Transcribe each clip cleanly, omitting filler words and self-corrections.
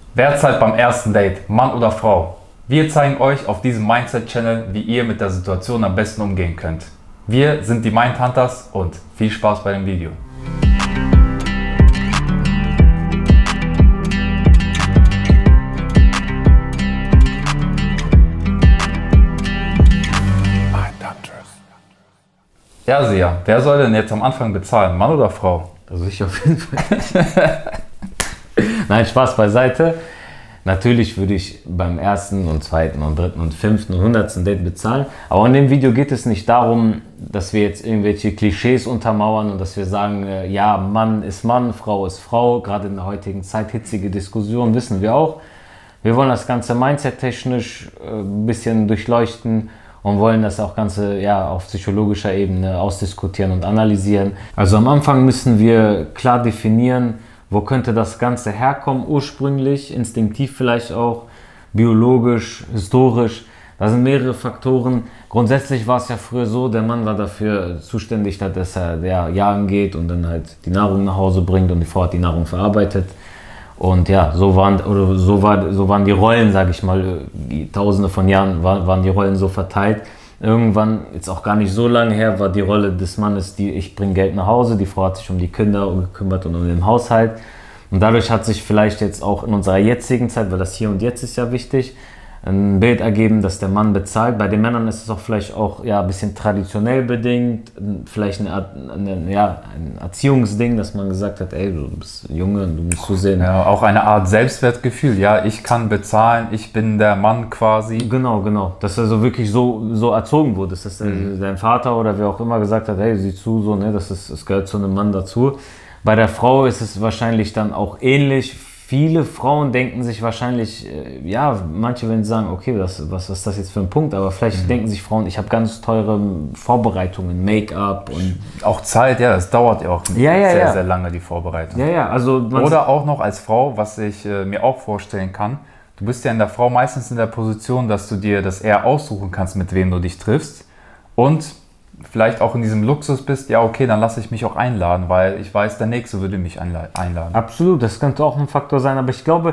Wer zahlt beim ersten Date, Mann oder Frau? Wir zeigen euch auf diesem Mindset-Channel, wie ihr mit der Situation am besten umgehen könnt. Wir sind die Mindhunters und viel Spaß bei dem Video. Ja, Sia, wer soll denn jetzt am Anfang bezahlen, Mann oder Frau? Also ich auf jeden Fall. Nein, Spaß beiseite. Natürlich würde ich beim ersten und zweiten und dritten und fünften und 100. Date bezahlen. Aber in dem Video geht es nicht darum, dass wir jetzt irgendwelche Klischees untermauern und dass wir sagen, ja, Mann ist Mann, Frau ist Frau. Gerade in der heutigen Zeit hitzige Diskussion, wissen wir auch. Wir wollen das Ganze mindset-technisch ein bisschen durchleuchten und wollen das auch Ganze auf psychologischer Ebene ausdiskutieren und analysieren. Also am Anfang müssen wir klar definieren, wo könnte das Ganze herkommen, ursprünglich, instinktiv vielleicht auch, biologisch, historisch. Da sind mehrere Faktoren. Grundsätzlich war es ja früher so, der Mann war dafür zuständig, dass er jagen geht und dann halt die Nahrung nach Hause bringt und die Frau hat die Nahrung verarbeitet. Und ja, so waren die Rollen, sage ich mal, tausende von Jahren waren die Rollen so verteilt. Irgendwann, jetzt auch gar nicht so lange her, war die Rolle des Mannes, ich bringe Geld nach Hause, die Frau hat sich um die Kinder gekümmert und um den Haushalt. Und dadurch hat sich vielleicht jetzt auch in unserer jetzigen Zeit, weil das Hier und Jetzt ist ja wichtig, ein Bild ergeben, dass der Mann bezahlt. Bei den Männern ist es auch vielleicht auch ein bisschen traditionell bedingt, vielleicht ein Erziehungsding, dass man gesagt hat, ey, du bist Junge, du musst zusehen. Ja, auch eine Art Selbstwertgefühl, ja, ich kann bezahlen, ich bin der Mann quasi. Genau, dass er so wirklich so erzogen wurde, dass dein Vater oder wer auch immer gesagt hat, hey, sieh zu, so, ne, es gehört zu einem Mann dazu. Bei der Frau ist es wahrscheinlich dann auch ähnlich. Viele Frauen denken sich wahrscheinlich, manche werden sagen, okay, was ist das jetzt für ein Punkt, aber vielleicht denken sich Frauen, ich habe ganz teure Vorbereitungen, Make-up und... Auch Zeit, ja, das dauert ja auch sehr lange, die Vorbereitung. Also... Oder auch noch als Frau, was ich mir auch vorstellen kann, du bist ja in der Frau meistens in der Position, dass du dir das eher aussuchen kannst, mit wem du dich triffst und vielleicht auch in diesem Luxus bist, ja okay, dann lasse ich mich auch einladen, weil ich weiß, der Nächste würde mich einladen. Absolut, das könnte auch ein Faktor sein, aber ich glaube,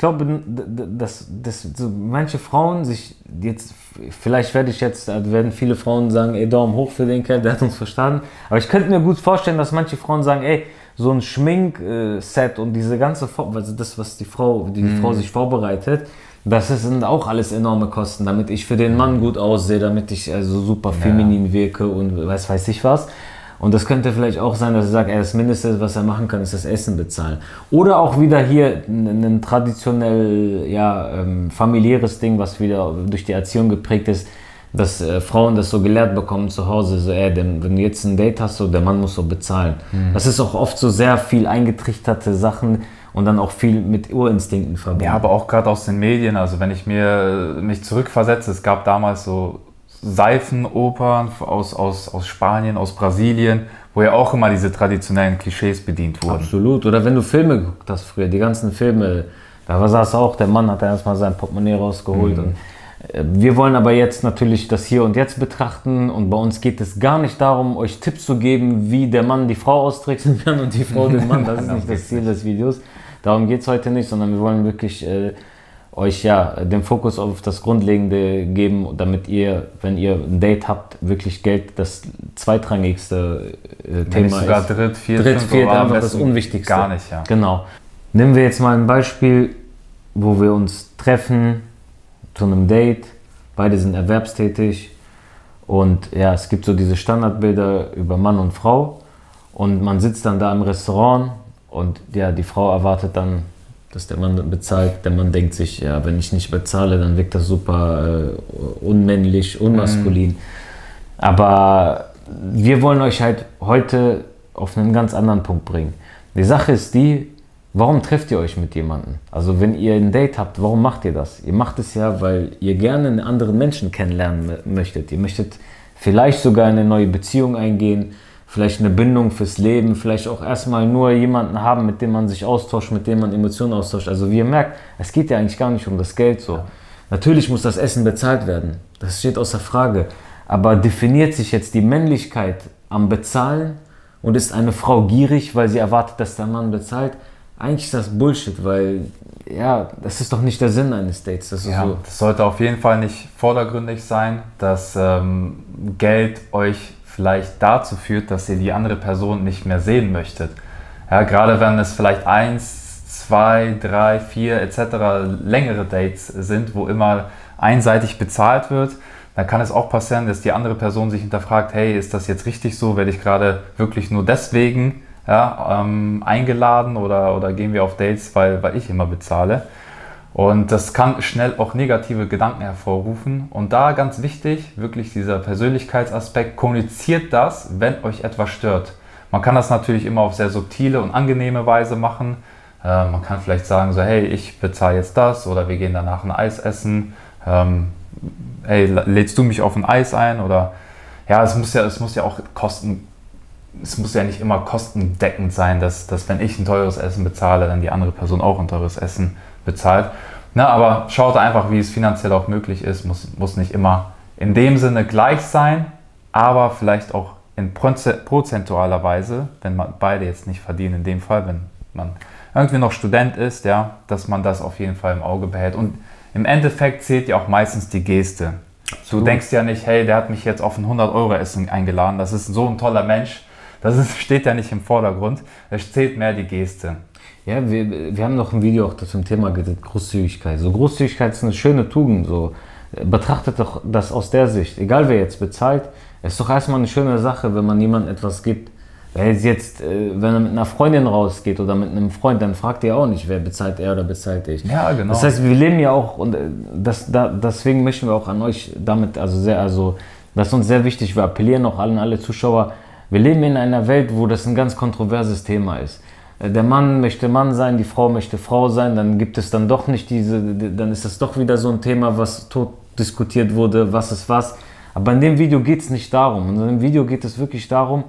dass so manche Frauen sich jetzt, vielleicht werden viele Frauen sagen, ey, Daumen hoch für den Kerl, der hat uns verstanden, aber ich könnte mir gut vorstellen, dass manche Frauen sagen, ey, so ein Schminkset und diese ganze, also das, was die Frau sich vorbereitet, das sind auch alles enorme Kosten, damit ich für den Mann gut aussehe, damit ich also super feminin wirke und weiß ich was. Und das könnte vielleicht auch sein, dass er sagt, das Mindeste, was er machen kann, ist das Essen bezahlen. Oder auch wieder hier ein traditionell familiäres Ding, was wieder durch die Erziehung geprägt ist, dass Frauen das so gelehrt bekommen zu Hause, so wenn du jetzt ein Date hast, so, der Mann muss so bezahlen. Das ist auch oft so sehr viel eingetrichterte Sachen, und dann auch viel mit Urinstinkten verbunden. Ja, aber auch gerade aus den Medien, also wenn ich mich zurückversetze, es gab damals so Seifenopern aus Spanien, aus Brasilien, wo ja auch immer diese traditionellen Klischees bedient wurden. Absolut, oder wenn du Filme geguckt hast früher, die ganzen Filme, da saß auch, der Mann hat erstmal sein Portemonnaie rausgeholt. Und wir wollen aber jetzt natürlich das Hier und Jetzt betrachten und bei uns geht es gar nicht darum, euch Tipps zu geben, wie der Mann die Frau austricksen kann und die Frau den Mann. Das ist nicht das Ziel des Videos. Darum geht es heute nicht, sondern wir wollen wirklich euch den Fokus auf das Grundlegende geben, damit ihr, wenn ihr ein Date habt, wirklich Geld das zweitrangigste Thema ist. Sogar dritt, viert, einfach das Unwichtigste. Gar nicht, ja. Genau. Nehmen wir jetzt mal ein Beispiel, wo wir uns treffen zu einem Date, beide sind erwerbstätig und es gibt so diese Standardbilder über Mann und Frau und man sitzt dann da im Restaurant und die Frau erwartet dann, dass der Mann bezahlt. Der Mann denkt sich, wenn ich nicht bezahle, dann wirkt das super unmännlich, unmaskulin. Aber wir wollen euch halt heute auf einen ganz anderen Punkt bringen. Die Sache ist die, warum trefft ihr euch mit jemandem? Also wenn ihr ein Date habt, warum macht ihr das? Ihr macht es ja, weil ihr gerne einen anderen Menschen kennenlernen möchtet. Ihr möchtet vielleicht sogar eine neue Beziehung eingehen, vielleicht eine Bindung fürs Leben, vielleicht auch erstmal nur jemanden haben, mit dem man sich austauscht, mit dem man Emotionen austauscht. Also wie ihr merkt, es geht ja eigentlich gar nicht um das Geld so. Natürlich muss das Essen bezahlt werden, das steht außer Frage. Aber definiert sich jetzt die Männlichkeit am Bezahlen und ist eine Frau gierig, weil sie erwartet, dass der Mann bezahlt? eigentlich ist das Bullshit, weil ja, das ist doch nicht der Sinn eines Dates. Das ist Ja, so. das sollte auf jeden Fall nicht vordergründig sein, dass Geld euch vielleicht dazu führt, dass ihr die andere Person nicht mehr sehen möchtet. Ja, gerade wenn es vielleicht 1, 2, 3, 4 etc. längere Dates sind, wo immer einseitig bezahlt wird, dann kann es auch passieren, dass die andere Person sich hinterfragt, hey, ist das jetzt richtig so? Werde ich gerade wirklich nur deswegen eingeladen oder gehen wir auf Dates, weil ich immer bezahle? Und das kann schnell auch negative Gedanken hervorrufen. Und da ganz wichtig, wirklich dieser Persönlichkeitsaspekt, kommuniziert das, wenn euch etwas stört. Man kann das natürlich immer auf sehr subtile und angenehme Weise machen. Man kann vielleicht sagen, so, hey, ich bezahle jetzt das oder wir gehen danach ein Eis essen. Hey, lädst du mich auf ein Eis ein? Oder ja, es muss ja auch es muss ja nicht immer kostendeckend sein, dass wenn ich ein teures Essen bezahle, dann die andere Person auch ein teures Essen bezahlt. Na, aber schaut einfach, wie es finanziell auch möglich ist. Muss nicht immer in dem Sinne gleich sein, aber vielleicht auch in prozentualer Weise, wenn man beide jetzt nicht verdienen, in dem Fall, wenn man irgendwie noch Student ist, ja, dass man das auf jeden Fall im Auge behält. Und im Endeffekt zählt ja auch meistens die Geste. Du denkst ja nicht, hey, der hat mich jetzt auf ein 100-Euro-Essen eingeladen, das ist so ein toller Mensch. Steht ja nicht im Vordergrund, es zählt mehr die Geste. Ja, wir haben noch ein Video auch zum Thema gesagt, Großzügigkeit. So, Großzügigkeit ist eine schöne Tugend. So. Betrachtet doch das aus der Sicht. Egal wer jetzt bezahlt, es ist doch erstmal eine schöne Sache, wenn man jemandem etwas gibt. Wenn er mit einer Freundin rausgeht oder mit einem Freund, dann fragt ihr auch nicht, wer bezahlt, er oder bezahlt ich. Ja, genau. Das heißt, wir leben ja auch, und deswegen möchten wir auch an euch damit, das ist uns sehr wichtig, wir appellieren auch an alle Zuschauer, wir leben in einer Welt, wo das ein ganz kontroverses Thema ist. Der Mann möchte Mann sein, die Frau möchte Frau sein, dann gibt es dann doch nicht dann ist das doch wieder so ein Thema, was tot diskutiert wurde, was ist was. Aber in dem Video geht es nicht darum. In dem Video geht es wirklich darum,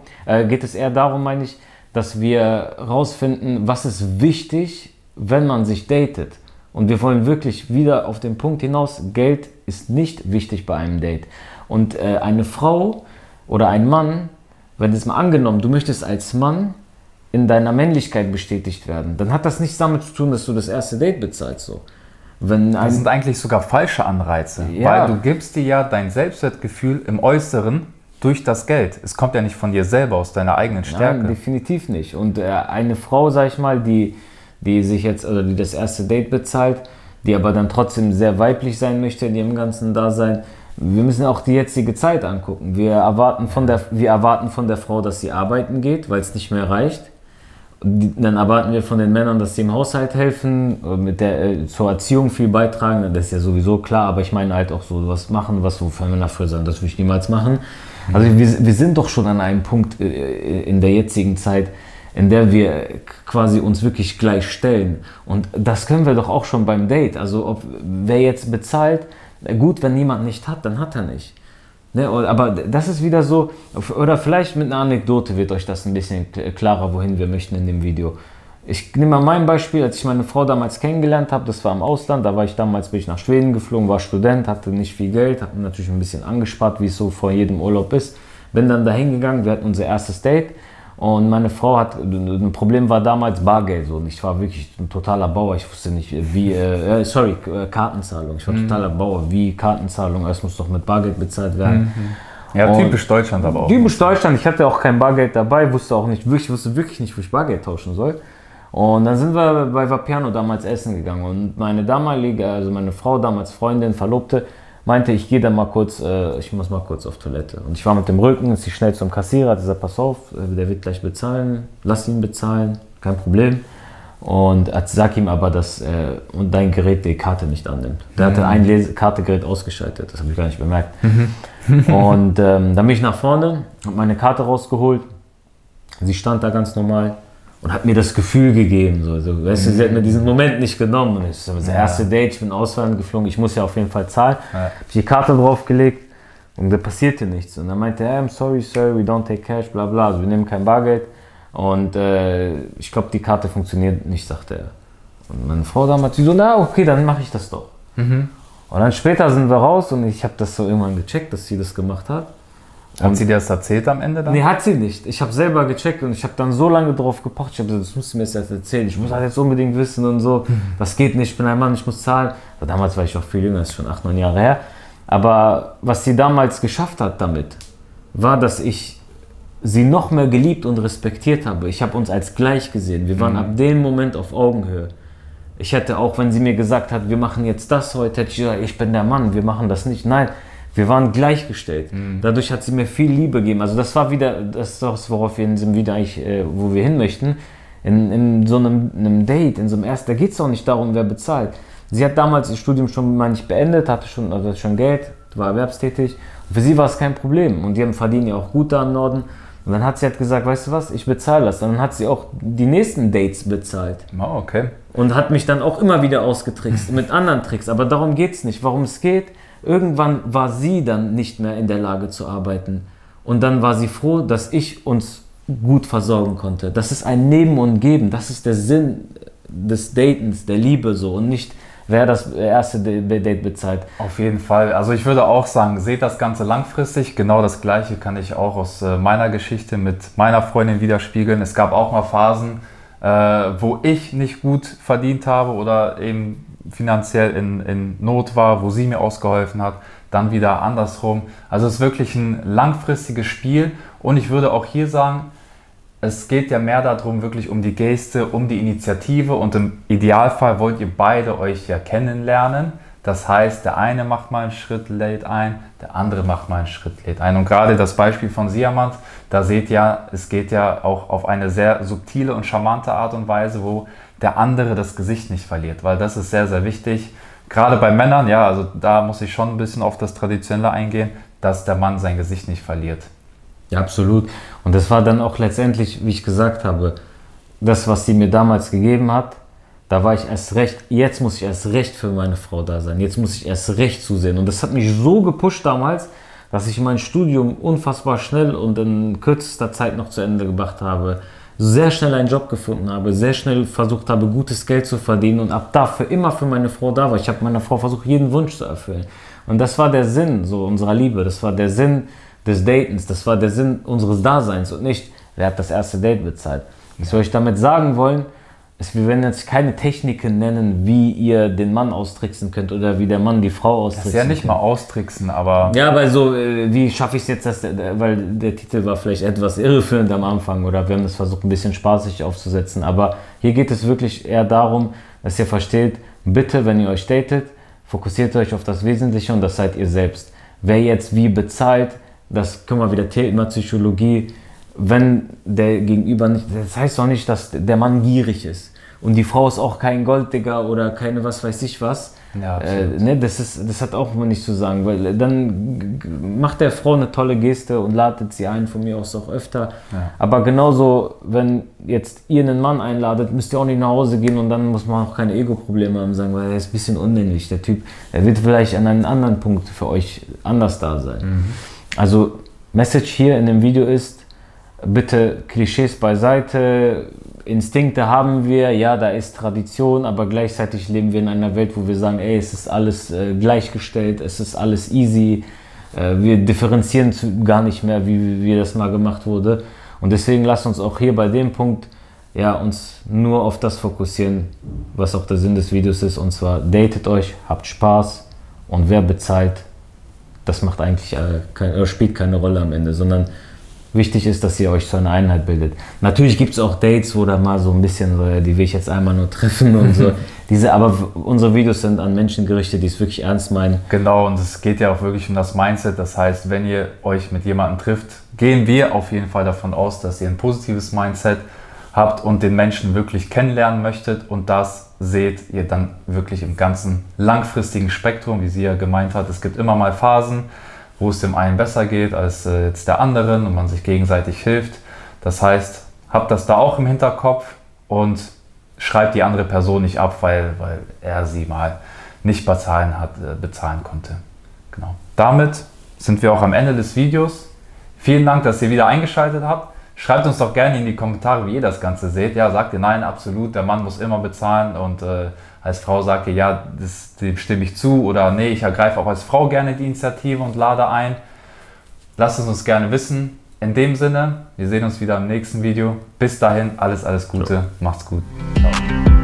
meine ich, dass wir rausfinden, was ist wichtig, wenn man sich datet. Und wir wollen wirklich wieder auf den Punkt hinaus, Geld ist nicht wichtig bei einem Date. Und eine Frau oder ein Mann, wenn es mal angenommen, du möchtest als Mann in deiner Männlichkeit bestätigt werden, dann hat das nichts damit zu tun, dass du das erste Date bezahlst. So. Das sind eigentlich sogar falsche Anreize, ja. Weil du gibst dir ja dein Selbstwertgefühl im Äußeren durch das Geld. Es kommt ja nicht von dir selber, aus deiner eigenen Stärke. Nein, definitiv nicht. Und eine Frau, sag ich mal, die sich jetzt, oder die das erste Date bezahlt, die aber dann trotzdem sehr weiblich sein möchte in ihrem ganzen Dasein, wir müssen auch die jetzige Zeit angucken. Wir erwarten von der Frau, dass sie arbeiten geht, weil es nicht mehr reicht. Dann erwarten wir von den Männern, dass sie im Haushalt helfen, zur Erziehung viel beitragen. Das ist ja sowieso klar, aber ich meine halt auch so was machen, was so für Männer für sagen, das will ich niemals machen. Also wir sind doch schon an einem Punkt in der jetzigen Zeit, in der wir quasi uns wirklich gleich stellen. Und das können wir doch auch schon beim Date. Also wer jetzt bezahlt, gut, wenn niemand nicht hat, dann hat er nicht. Ne, aber das ist wieder so, oder vielleicht mit einer Anekdote wird euch das ein bisschen klarer, wohin wir möchten in dem Video. Ich nehme mal mein Beispiel, als ich meine Frau damals kennengelernt habe, das war im Ausland, bin ich nach Schweden geflogen, war Student, hatte nicht viel Geld, habe natürlich ein bisschen angespart, wie es so vor jedem Urlaub ist. Bin dann dahin gegangen, wir hatten unser erstes Date. Und meine Frau ein Problem war damals Bargeld. So. Ich war wirklich ein totaler Bauer. Ich wusste nicht, Kartenzahlung. Ich war totaler Bauer. Wie Kartenzahlung? Es muss doch mit Bargeld bezahlt werden. Ja, und typisch Deutschland aber auch. Typisch Deutschland. Ich hatte auch kein Bargeld dabei. Wusste wirklich nicht, wo ich Bargeld tauschen soll. Und dann sind wir bei Vapiano damals essen gegangen. Und meine Frau, damals Freundin, Verlobte, meinte, ich gehe da mal kurz, ich muss mal kurz auf Toilette. Und ich war mit dem Rücken, ist sie schnell zum Kassierer, hat gesagt, pass auf, der wird gleich bezahlen, lass ihn bezahlen, kein Problem. Und sag ihm aber, dass dein Gerät die Karte nicht annimmt. Der hatte ein Kartegerät ausgeschaltet, das habe ich gar nicht bemerkt. Und dann bin ich nach vorne, habe meine Karte rausgeholt, sie stand da ganz normal und hat mir das Gefühl gegeben. Weißt du, sie hat mir diesen Moment nicht genommen. Und das erste Date, ich bin auswärts geflogen, ich muss ja auf jeden Fall zahlen. Ja. Habe die Karte draufgelegt und da passierte nichts. Und dann meinte er, I'm sorry, sir, we don't take cash, bla bla, also wir nehmen kein Bargeld. Und ich glaube, die Karte funktioniert nicht, sagte er. Und meine Frau damals, sie so, na okay, dann mache ich das doch. Und dann später sind wir raus und ich habe das so irgendwann gecheckt, dass sie das gemacht hat. Hat sie dir das erzählt am Ende dann? Nee, hat sie nicht. Ich habe selber gecheckt und ich habe dann so lange drauf gepocht. Ich habe gesagt, das musst du mir jetzt erzählen. Ich muss das jetzt unbedingt wissen und so. Das geht nicht, ich bin ein Mann, ich muss zahlen. Damals war ich auch viel jünger, das ist schon 8, 9 Jahre her. Aber was sie damals geschafft hat damit, war, dass ich sie noch mehr geliebt und respektiert habe. Ich habe uns als gleich gesehen. Wir waren ab dem Moment auf Augenhöhe. Ich hätte auch, wenn sie mir gesagt hat, wir machen jetzt das heute, hätte ich gesagt, ich bin der Mann, wir machen das nicht. Nein, wir waren gleichgestellt. Dadurch hat sie mir viel Liebe gegeben. Also das war wieder, das ist das, worauf wir in diesem Video eigentlich, wo wir hin möchten. In so einem Date, in so einem ersten, da geht es auch nicht darum, wer bezahlt. Sie hat damals ihr Studium schon mal nicht beendet, hatte schon Geld, war erwerbstätig. Und für sie war es kein Problem. Und die verdienen ja auch gut da im Norden. Und dann hat sie halt gesagt, weißt du was, ich bezahle das. Und dann hat sie auch die nächsten Dates bezahlt. Oh, okay. Und hat mich dann auch immer wieder ausgetrickst mit anderen Tricks. Aber darum geht es nicht. Warum es geht, irgendwann war sie dann nicht mehr in der Lage zu arbeiten. Und dann war sie froh, dass ich uns gut versorgen konnte. Das ist ein Nehmen und Geben. Das ist der Sinn des Datens, der Liebe so. Und nicht, wer das erste Date bezahlt. Auf jeden Fall. Also ich würde auch sagen, seht das Ganze langfristig. Genau das Gleiche kann ich auch aus meiner Geschichte mit meiner Freundin widerspiegeln. Es gab auch mal Phasen, wo ich nicht gut verdient habe oder eben finanziell in Not war, wo sie mir ausgeholfen hat. Dann wieder andersrum. Also es ist wirklich ein langfristiges Spiel. Und ich würde auch hier sagen, es geht ja mehr darum, wirklich um die Geste, um die Initiative und im Idealfall wollt ihr beide euch ja kennenlernen. Das heißt, der eine macht mal einen Schritt late ein, der andere macht mal einen Schritt late ein. Und gerade das Beispiel von Siamant, da seht ihr, es geht ja auch auf eine sehr subtile und charmante Art und Weise, wo der andere das Gesicht nicht verliert, weil das ist sehr, sehr wichtig. Gerade bei Männern, ja, also da muss ich schon ein bisschen auf das Traditionelle eingehen, dass der Mann sein Gesicht nicht verliert. Ja, absolut. Und das war dann auch letztendlich, wie ich gesagt habe, das, was sie mir damals gegeben hat, da war ich erst recht, jetzt muss ich erst recht für meine Frau da sein, jetzt muss ich erst recht zusehen. Und das hat mich so gepusht damals, dass ich mein Studium unfassbar schnell und in kürzester Zeit noch zu Ende gebracht habe, sehr schnell einen Job gefunden habe, sehr schnell versucht habe, gutes Geld zu verdienen und ab da immer für meine Frau da war. Ich habe meiner Frau versucht, jeden Wunsch zu erfüllen. Und das war der Sinn so unserer Liebe, das war der Sinn des Datens, das war der Sinn unseres Daseins und nicht, wer hat das erste Date bezahlt. Was soll ich damit sagen wollen? Wir werden jetzt keine Techniken nennen, wie ihr den Mann austricksen könnt oder wie der Mann die Frau austricksen Das ist ja nicht mal austricksen, aber... Ja, weil so, wie schaffe ich es jetzt, weil der Titel war vielleicht etwas irreführend am Anfang oder wir haben das versucht, ein bisschen spaßig aufzusetzen, aber hier geht es wirklich eher darum, dass ihr versteht, bitte, wenn ihr euch datet, fokussiert euch auf das Wesentliche und das seid ihr selbst. Wer jetzt wie bezahlt, das können wir wieder Thema Psychologie, wenn der Gegenüber nicht, das heißt doch nicht, dass der Mann gierig ist und die Frau ist auch kein Golddigger oder keine was weiß ich was. Ja, ne, das hat auch nicht zu sagen, weil dann macht der Frau eine tolle Geste und ladet sie ein, von mir aus auch öfter. Ja. Aber genauso, wenn jetzt ihr einen Mann einladet, müsst ihr auch nicht nach Hause gehen und dann muss man auch keine Ego-Probleme haben, sagen, weil er ist ein bisschen unmännlich, der Typ. Er wird vielleicht an einem anderen Punkt für euch anders da sein. Also Message hier in dem Video ist, bitte Klischees beiseite, Instinkte haben wir, ja, da ist Tradition, aber gleichzeitig leben wir in einer Welt, wo wir sagen, ey, es ist alles gleichgestellt, es ist alles easy, wir differenzieren gar nicht mehr, wie das mal gemacht wurde. Und deswegen lasst uns auch hier bei dem Punkt ja, uns nur auf das fokussieren, was auch der Sinn des Videos ist, und zwar datet euch, habt Spaß und wer bezahlt, das macht eigentlich spielt keine Rolle am Ende, sondern wichtig ist, dass ihr euch zu einer Einheit bildet. Natürlich gibt es auch Dates, wo da mal so ein bisschen, so, die will ich jetzt einmal nur treffen und so. Aber unsere Videos sind an Menschen gerichtet, die es wirklich ernst meinen. Genau, und es geht ja auch wirklich um das Mindset. Das heißt, wenn ihr euch mit jemandem trifft, gehen wir auf jeden Fall davon aus, dass ihr ein positives Mindset habt und den Menschen wirklich kennenlernen möchtet. Und das seht ihr dann wirklich im ganzen langfristigen Spektrum, wie sie ja gemeint hat. Es gibt immer mal Phasen, wo es dem einen besser geht als jetzt der anderen und man sich gegenseitig hilft. Das heißt, habt das da auch im Hinterkopf und schreibt die andere Person nicht ab, weil er sie mal nicht bezahlen konnte. Genau. Damit sind wir auch am Ende des Videos. Vielen Dank, dass ihr wieder eingeschaltet habt. Schreibt uns doch gerne in die Kommentare, wie ihr das Ganze seht. Ja, sagt ihr nein, absolut, der Mann muss immer bezahlen und als Frau sagt ihr, ja, dem stimme ich zu oder nee, ich ergreife auch als Frau gerne die Initiative und lade ein. Lasst es uns gerne wissen. In dem Sinne, wir sehen uns wieder im nächsten Video. Bis dahin, alles Gute. Macht's gut. Ciao.